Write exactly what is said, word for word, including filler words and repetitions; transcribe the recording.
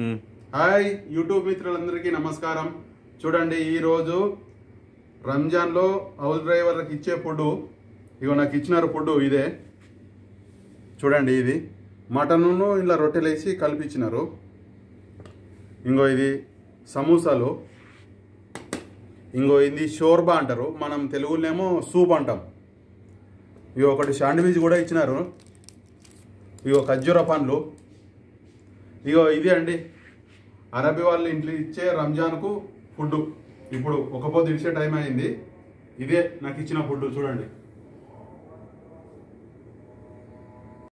Hi YouTube మిత్రులందరికీ నమస్కారం. చూడండి, ఈరోజు రంజాన్లో హౌస్ డ్రైవర్లకు ఇచ్చే ఫుడ్, ఇగో నాకు ఇచ్చినారు ఫుడ్ ఇదే. చూడండి, ఇది మటన్ను ఇలా రొట్టెలు వేసి కలిపించినారు. ఇంకో ఇది సమోసాలు, ఇంకో ఇది షోర్బా అంటారు, మనం తెలుగులోనేమో సూప్ అంటాం. ఇవి ఒకటి శాండ్విచ్ కూడా ఇచ్చినారు. ఇగో ఖర్జూర పండ్లు. ఇగో ఇది అండి అరబీ వాళ్ళు ఇంట్లో ఇచ్చే రంజాన్కు ఫుడ్. ఇప్పుడు ఒక పొద్దు ఇచ్చే టైం అయింది. ఇదే నాకు ఇచ్చిన ఫుడ్. చూడండి.